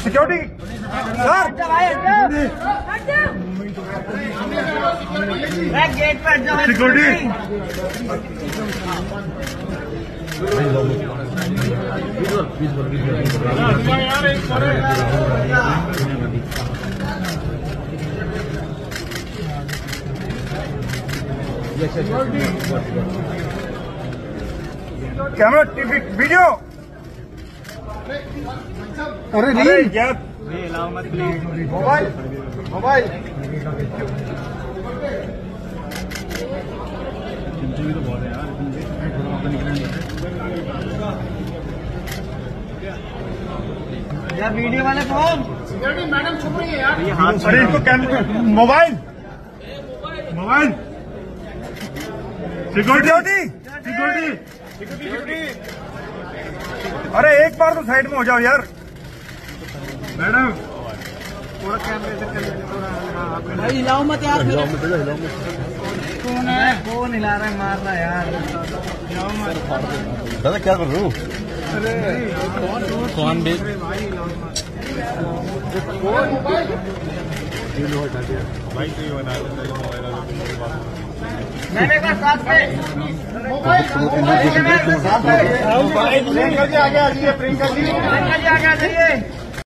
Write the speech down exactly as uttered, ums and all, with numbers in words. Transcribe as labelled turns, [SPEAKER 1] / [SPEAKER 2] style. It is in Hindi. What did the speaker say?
[SPEAKER 1] सिक्योरिटी सर,
[SPEAKER 2] गेट पर
[SPEAKER 1] सिक्योरिटी कैमरा टीवी वीडियो। अरे नहीं यार, मोबाइल मोबाइल
[SPEAKER 2] यार वीडियो वाले फोन
[SPEAKER 3] सिक्योरिटी मैडम छुप रही है यार।
[SPEAKER 1] अरे इनको camera mobile mobile security security security. अरे एक बार तो साइड में हो जाओ यार मैडम।
[SPEAKER 2] थोड़ा कैमरे से कर भाई, हिलाओ मत यार। कौन है? कौन हिला रहा है? मार रहा है यार। हिलाओ मत
[SPEAKER 1] दादा, क्या कर रहे हो?
[SPEAKER 2] अरे
[SPEAKER 1] कौन भी
[SPEAKER 2] मैंने कहा साथ में
[SPEAKER 3] मोबाइल
[SPEAKER 1] मोबाइल आगे आ जाइए, प्रियंका जी
[SPEAKER 2] आगे आ जाइए।